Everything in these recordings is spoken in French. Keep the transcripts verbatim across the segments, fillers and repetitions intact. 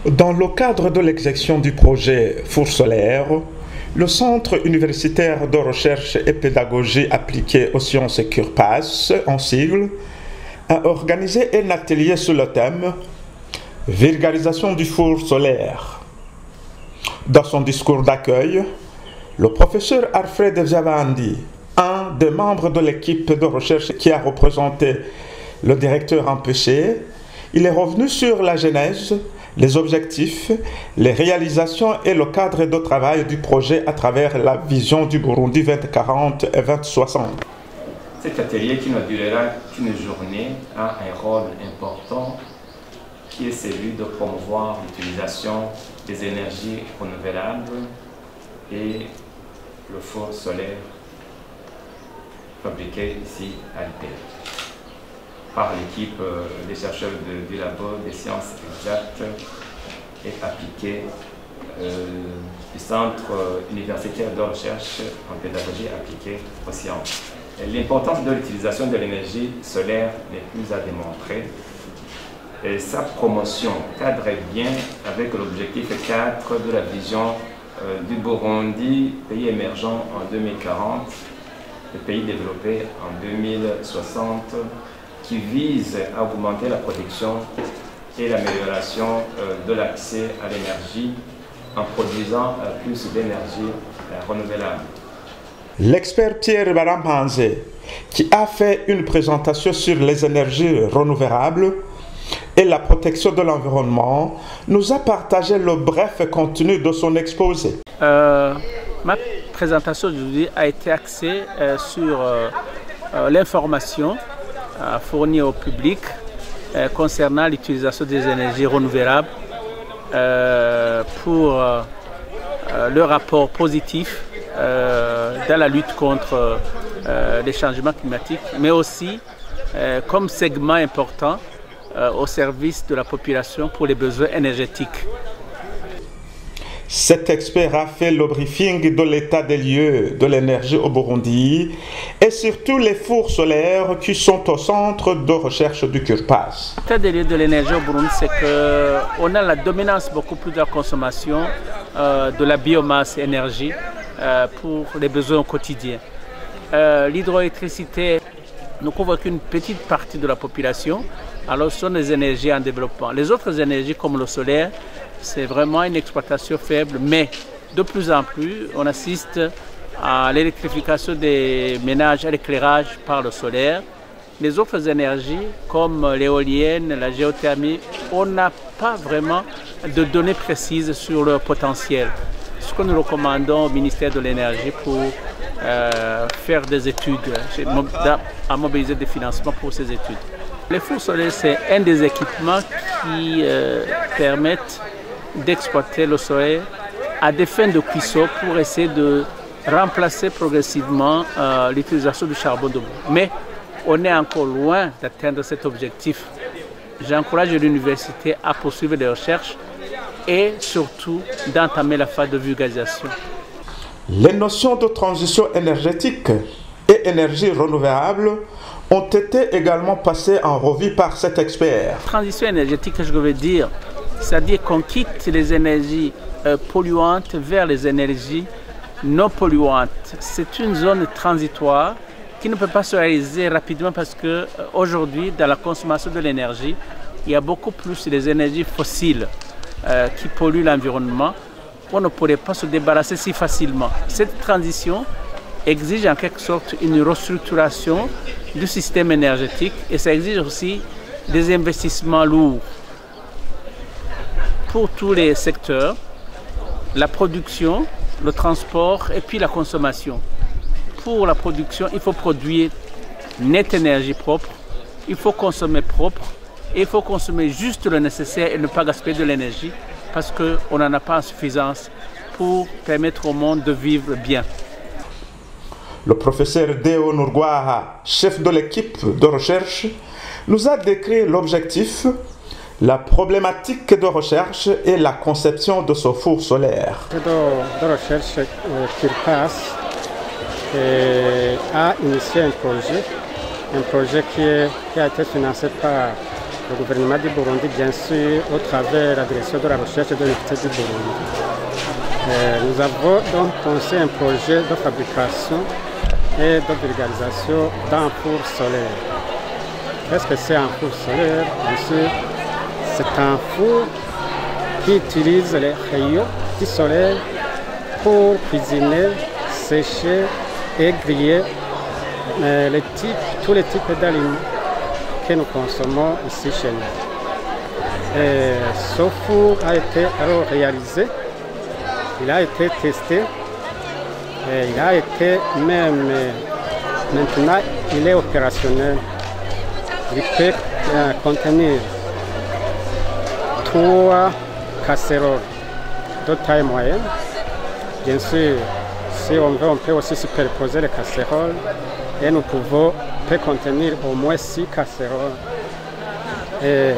Dans le cadre de l'exécution du projet Four solaire, le Centre universitaire de recherche et pédagogie appliquée aux sciences CURPAS, en sigle, a organisé un atelier sur le thème « Vulgarisation du four solaire ». Dans son discours d'accueil, le professeur Alfred Viavandi, un des membres de l'équipe de recherche qui a représenté le directeur empêché, il est revenu sur la genèse, les objectifs, les réalisations et le cadre de travail du projet à travers la vision du Burundi vingt quarante et vingt soixante. Cet atelier qui ne durera qu'une journée a un rôle important qui est celui de promouvoir l'utilisation des énergies renouvelables et le four solaire fabriqué ici à l'I P E par l'équipe euh, des chercheurs de, du labo des sciences exactes et appliquées euh, du Centre universitaire de recherche en pédagogie appliquée aux sciences. L'importance de l'utilisation de l'énergie solaire n'est plus à démontrer. Et sa promotion cadre bien avec l'objectif quatre de la vision euh, du Burundi, pays émergent en deux mille quarante, et pays développé en deux mille soixante, qui vise à augmenter la production et l'amélioration euh, de l'accès à l'énergie en produisant euh, plus d'énergie euh, renouvelable. L'expert Pierre Barampanze, qui a fait une présentation sur les énergies renouvelables et la protection de l'environnement, nous a partagé le bref contenu de son exposé. Euh, ma présentation aujourd'hui a été axée euh, sur euh, euh, l'information euh, fournie au public euh, concernant l'utilisation des énergies renouvelables euh, pour euh, euh, le rapport positif euh, dans la lutte contre euh, les changements climatiques, mais aussi euh, comme segment important au service de la population pour les besoins énergétiques. Cet expert a fait le briefing de l'état des lieux de l'énergie au Burundi et surtout les fours solaires qui sont au centre de recherche du CURPAS. L'état des lieux de l'énergie au Burundi, c'est qu'on a la dominance beaucoup plus de la consommation euh, de la biomasse énergie euh, pour les besoins quotidiens. Euh, L'hydroélectricité ne couvre qu'une petite partie de la population. Alors ce sont des énergies en développement. Les autres énergies comme le solaire, c'est vraiment une exploitation faible, mais de plus en plus, on assiste à l'électrification des ménages à l'éclairage par le solaire. Les autres énergies comme l'éolienne, la géothermie, on n'a pas vraiment de données précises sur leur potentiel. Ce que nous recommandons au ministère de l'Énergie pour euh, faire des études, à mobiliser des financements pour ces études. Les fours solaires, c'est un des équipements qui euh, permettent d'exploiter le soleil à des fins de cuisson pour essayer de remplacer progressivement euh, l'utilisation du charbon de bois. Mais on est encore loin d'atteindre cet objectif. J'encourage l'université à poursuivre les recherches et surtout d'entamer la phase de vulgarisation. Les notions de transition énergétique et énergie renouvelable ont été également passées en revue par cet expert. Transition énergétique, je veux dire, c'est-à-dire qu'on quitte les énergies euh, polluantes vers les énergies non polluantes. C'est une zone transitoire qui ne peut pas se réaliser rapidement parce qu'aujourd'hui, euh, dans la consommation de l'énergie, il y a beaucoup plus des énergies fossiles euh, qui polluent l'environnement. On ne pourrait pas se débarrasser si facilement. Cette transition exige en quelque sorte une restructuration du système énergétique et ça exige aussi des investissements lourds pour tous les secteurs, la production, le transport et puis la consommation. Pour la production, il faut produire nette énergie propre, il faut consommer propre et il faut consommer juste le nécessaire et ne pas gaspiller de l'énergie parce qu'on n'en a pas en suffisance pour permettre au monde de vivre bien. Le professeur Deo Nurgwaha, chef de l'équipe de recherche, nous a décrit l'objectif, la problématique de recherche et la conception de ce four solaire. De, de recherche euh, CURPAS a initié un projet, un projet qui, est, qui a été financé par le gouvernement du Burundi, bien sûr, au travers de la direction de la recherche et de l'Université du Burundi. Euh, nous avons donc pensé un projet de fabrication et de vulgarisation d'un four solaire. Qu'est-ce que c'est un four solaire? Bien sûr, c'est un four qui utilise les rayons du soleil pour cuisiner, sécher et griller euh, les types, tous les types d'aliments que nous consommons ici chez nous. Et ce four a été alors réalisé, il a été testé, et il a été même, maintenant il est opérationnel. Il peut euh, contenir trois casseroles de taille moyenne. Bien sûr, si on veut, on peut aussi superposer les casseroles et nous pouvons peut contenir au moins six casseroles. Et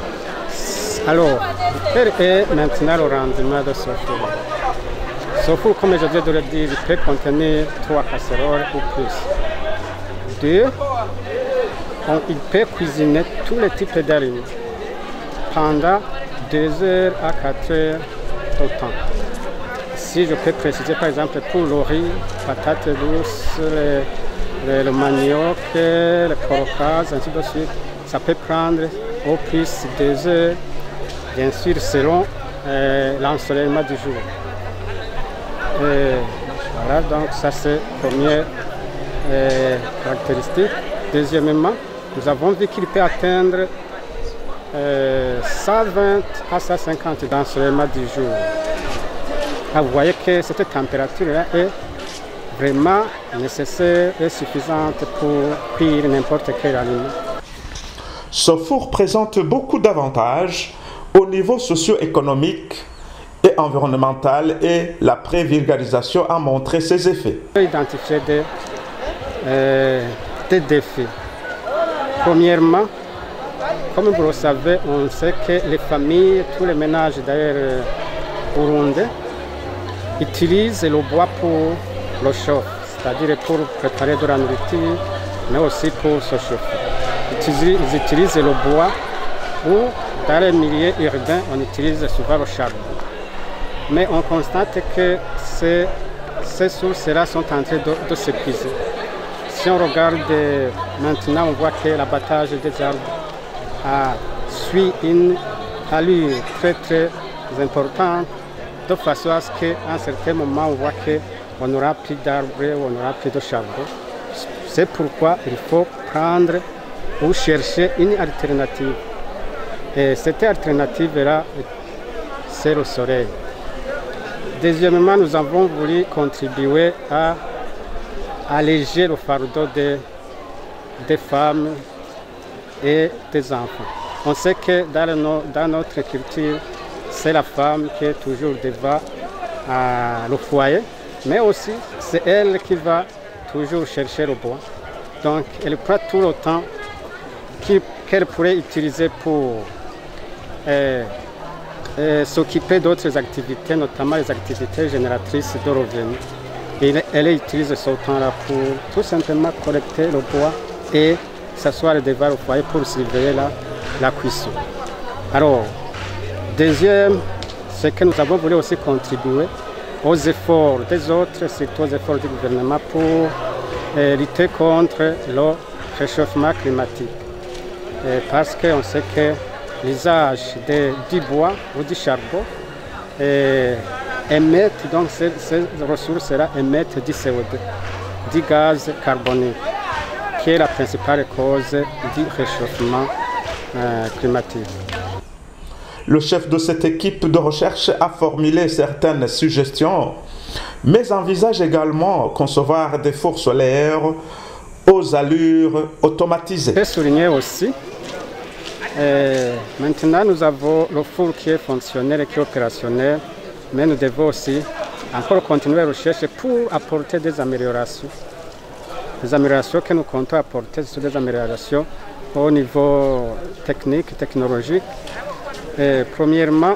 alors, quel est maintenant le rendement de ce four? Ce four, comme je viens de le dire, il peut contenir trois casseroles ou plus. Deux, on, il peut cuisiner tous les types d'aliments pendant deux heures à quatre heures de temps. Si je peux préciser par exemple pour le riz, patates douces, le, le, le manioc, le corocase, ainsi de suite, ça peut prendre au plus deux heures, bien sûr selon euh, l'ensoleillement du jour. Et voilà, donc ça c'est la première euh, caractéristique. Deuxièmement, nous avons vu qu'il peut atteindre euh, cent vingt à cent cinquante d'ensoleillement du jour. Ah, vous voyez que cette température-là est vraiment nécessaire et suffisante pour cuire n'importe quel aliment. Ce four présente beaucoup d'avantages au niveau socio-économique et environnemental et la pré-vulgarisation a montré ses effets. Identifier des, euh, des défis. Premièrement, comme vous le savez, on sait que les familles, tous les ménages d'ailleurs burundais, utilisent le bois pour le chauffe, c'est-à-dire pour préparer de la nourriture, mais aussi pour se chauffer. Ils utilisent le bois ou dans les milieux urbains, on utilise souvent le charbon. Mais on constate que ces, ces sources-là sont en train de, de s'épuiser. Si on regarde maintenant, on voit que l'abattage des arbres a, suit une allure très très importante, de façon à ce qu'à un certain moment, on voit qu'on n'aura plus d'arbres, on n'aura plus de charbon. C'est pourquoi il faut prendre ou chercher une alternative. Et cette alternative-là, c'est le soleil. Deuxièmement, nous avons voulu contribuer à alléger le fardeau des, des femmes et des enfants. On sait que dans, le, dans notre culture, c'est la femme qui est toujours devant euh, le foyer, mais aussi c'est elle qui va toujours chercher le bois. Donc elle prend tout le temps qu'elle pourrait utiliser pour euh, euh, s'occuper d'autres activités, notamment les activités génératrices de revenus. Et elle utilise ce temps-là pour tout simplement collecter le bois et s'asseoir devant le foyer pour surveiller la, la cuisson. Alors, deuxième, c'est que nous avons voulu aussi contribuer aux efforts des autres, surtout aux efforts du gouvernement pour euh, lutter contre le réchauffement climatique. Et parce qu'on sait que l'usage du bois ou du charbon euh, émettent, donc ces, ces ressources-là émettent du C O deux, du gaz carbonique, qui est la principale cause du réchauffement euh, climatique. Le chef de cette équipe de recherche a formulé certaines suggestions, mais envisage également concevoir des fours solaires aux allures automatisées. Je peux souligner aussi, euh, maintenant nous avons le four qui est fonctionnel et qui est opérationnel, mais nous devons aussi encore continuer la recherche pour apporter des améliorations. Les améliorations que nous comptons apporter sont des améliorations au niveau technique, technologique. Et premièrement,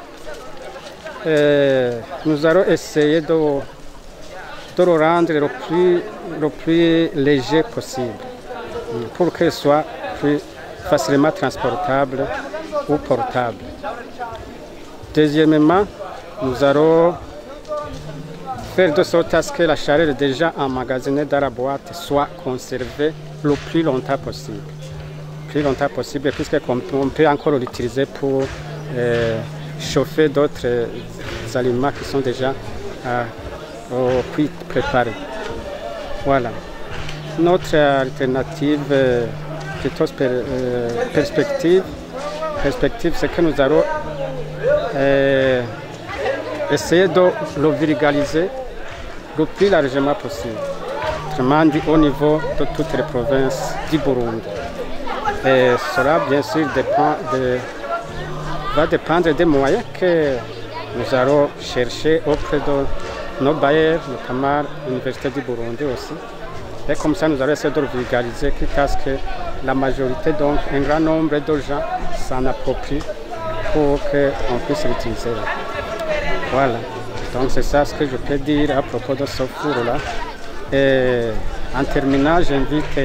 euh, nous allons essayer de, de le rendre le plus, le plus léger possible pour qu'il soit plus facilement transportable ou portables. Deuxièmement, nous allons faire de sorte à ce que la chaleur déjà emmagasinée dans la boîte soit conservée le plus longtemps possible. Le plus longtemps possible, puisqu'on peut encore l'utiliser pour euh, chauffer d'autres euh, aliments qui sont déjà euh, au cuit préparés. Voilà. Notre alternative, euh, plutôt per, euh, perspective, perspective c'est que nous allons euh, essayer de le vulgariser le plus largement possible, autrement dit au niveau de toutes les provinces du Burundi. Et cela, bien sûr, dépend de, va dépendre des moyens que nous allons chercher auprès de nos bailleurs, notamment l'Université du Burundi aussi. Et comme ça, nous allons essayer de le vulgariser, quitte à ce que la majorité, donc un grand nombre de gens s'en approprient pour qu'on puisse l'utiliser. Voilà. Donc c'est ça ce que je peux dire à propos de ce four-là. Et en terminant, j'invite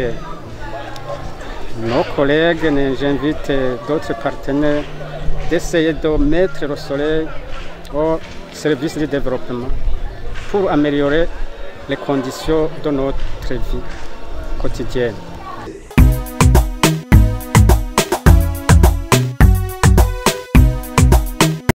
nos collègues, j'invite d'autres partenaires d'essayer de mettre le soleil au service du développement pour améliorer les conditions de notre vie quotidienne.